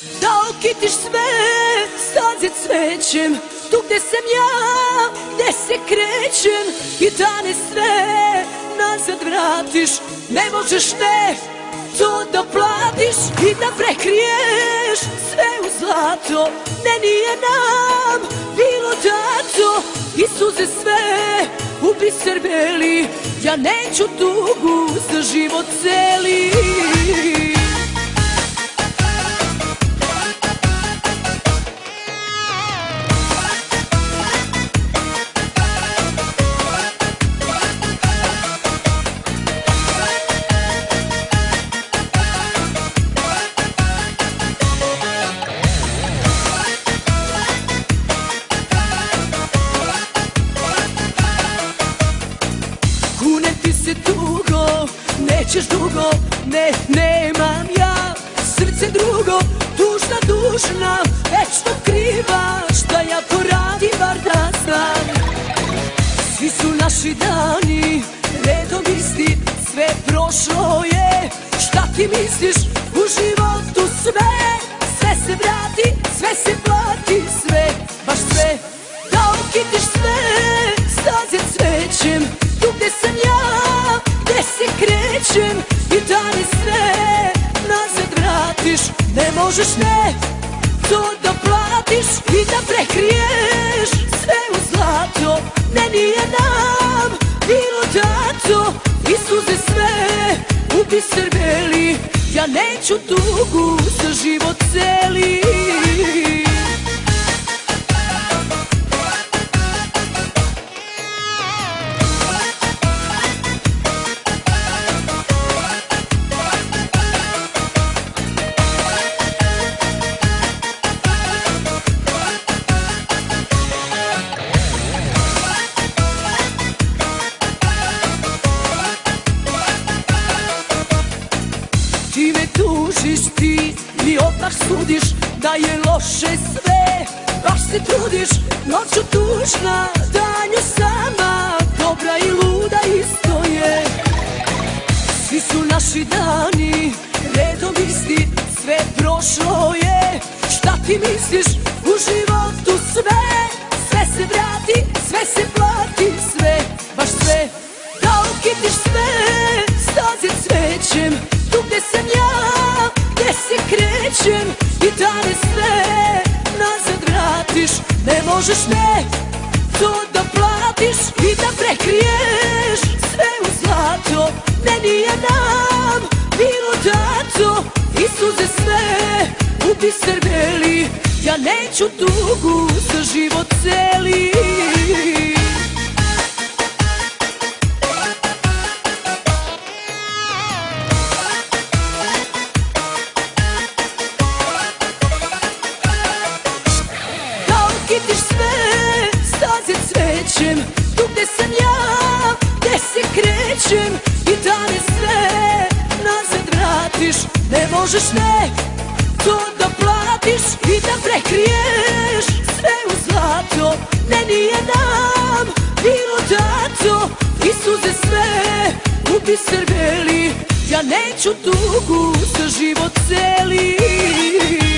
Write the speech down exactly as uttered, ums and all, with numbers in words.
Da okitiš sve staze cvećem, tu gde sam ja, gde se krećem, i dane sve nazad vratiš. Ne možeš ne to da platiš i da prekriješ sve u zlato. Ne, nije nam bilo dato i suze sve u biser beli. Ja neću tugu za život celi. Kunem ti se tugo, nećeš dugo, ne, nemam ja srce drugo. Tužna, dužna, večno kriva, šta ja to radim, bar da znam. Svi su naši dani redom isti, sve prošlo je. Šta ti misliš u životu sve? Sve se vrati, sve se plati, sve, baš sve. Da okitiš sve staze cvećem, tu gde sam ja, gde se krećem, i dane sve nazad vratiš. Ne možeš ne to da platiš i da prekriješ sve u zlato. Ne, nije nam bilo dato i suze sve u biser beli. Ja neću tugu za život celi. Ti me tužiš, ti mi odmah sudiš da je loše sve. Baš se trudiš, noću tužna, danju sama, dobra i luda isto je. Svi su naši dani redom isti, sve prošlo je. Šta ti misliš u životu sve? Sve se vrati, sve se plati, sve, baš sve. Da okitiš sve staze cvećem, tu gde sam ja, gde se krećem, i dane sve nazad vratiš. Ne možeš ne to da platiš i da prekriješ sve u zlato. Ne, nije nam bilo dato i suze sve u biser beli. Ja neću tugu za život celi. Okitiš sve staze cvećem, tu gde sam ja, gde se krećem, i dane sve nazad vratiš. Ne možeš ne to da platiš i da prekriješ sve u zlato. Ne, nije nam bilo dato i suze sve u biser beli. Ja neću tugu za život celi.